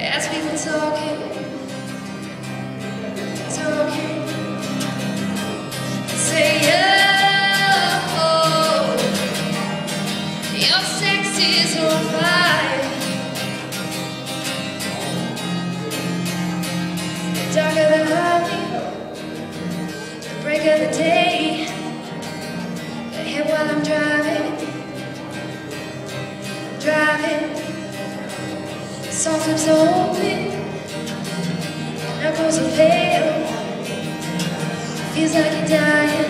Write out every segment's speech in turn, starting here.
As we were talking, say, oh, your sex is on fire. Darker than honey, the break of the day. The hit while I'm driving. Soft lips open, knuckles are pale. Feels like you're dying.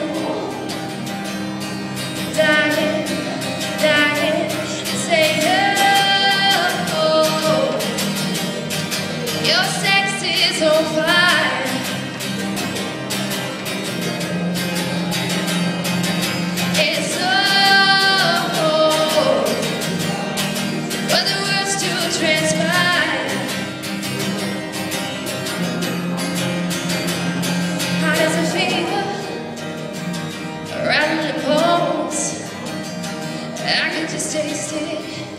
Say, oh, your sex is on fire. It's so, but the words to transpire. Hot as a fever, around the bones. I can just taste it.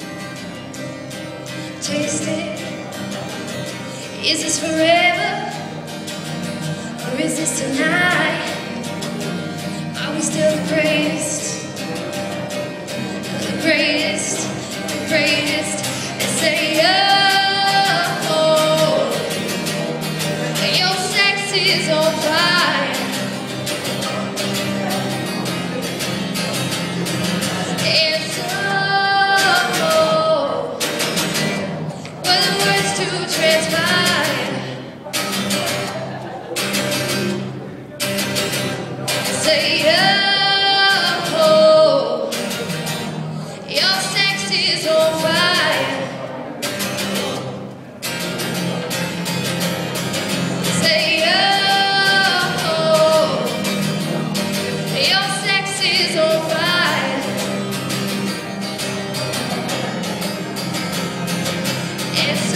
Is this forever, or is this tonight? Are we still the greatest? The greatest. And say, oh, your sex is on fire. It's but the words to transpire. Say, oh, your sex is on fire. Say, oh, your sex is on fire. It's